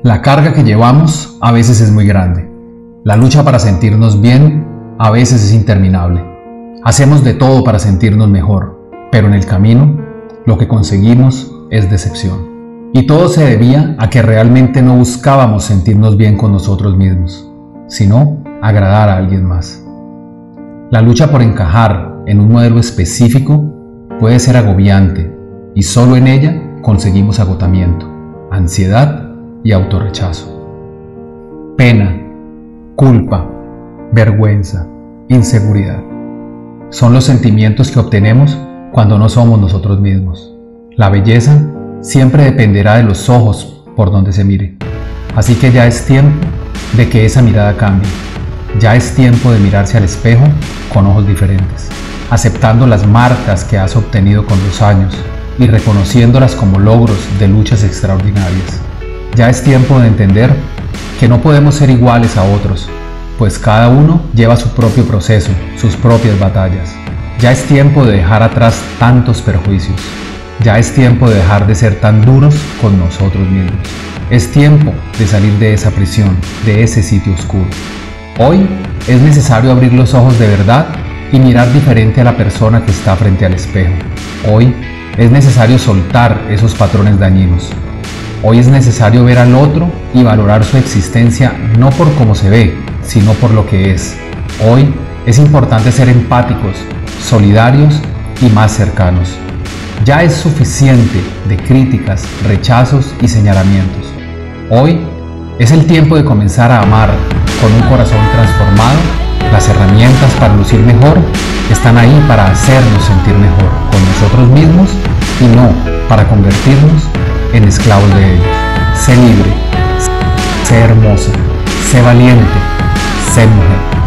La carga que llevamos a veces es muy grande. La lucha para sentirnos bien a veces es interminable. Hacemos de todo para sentirnos mejor, pero en el camino lo que conseguimos es decepción. Y todo se debía a que realmente no buscábamos sentirnos bien con nosotros mismos, sino agradar a alguien más. La lucha por encajar en un modelo específico puede ser agobiante y solo en ella conseguimos agotamiento, ansiedad y autorrechazo. Pena, culpa, vergüenza, inseguridad son los sentimientos que obtenemos cuando no somos nosotros mismos. La belleza siempre dependerá de los ojos por donde se mire. Así que ya es tiempo de que esa mirada cambie. Ya es tiempo de mirarse al espejo con ojos diferentes, aceptando las marcas que has obtenido con los años y reconociéndolas como logros de luchas extraordinarias. Ya es tiempo de entender que no podemos ser iguales a otros, pues cada uno lleva su propio proceso, sus propias batallas. Ya es tiempo de dejar atrás tantos perjuicios. Ya es tiempo de dejar de ser tan duros con nosotros mismos. Es tiempo de salir de esa prisión, de ese sitio oscuro. Hoy es necesario abrir los ojos de verdad y mirar diferente a la persona que está frente al espejo. Hoy es necesario soltar esos patrones dañinos. Hoy es necesario ver al otro y valorar su existencia no por cómo se ve, sino por lo que es. Hoy es importante ser empáticos, solidarios y más cercanos. Ya es suficiente de críticas, rechazos y señalamientos. Hoy es el tiempo de comenzar a amar con un corazón transformado. Las herramientas para lucir mejor están ahí para hacernos sentir mejor con nosotros mismos y no para convertirnos en esclavos de ellos. Sé libre, sé hermosa, sé valiente, sé mujer.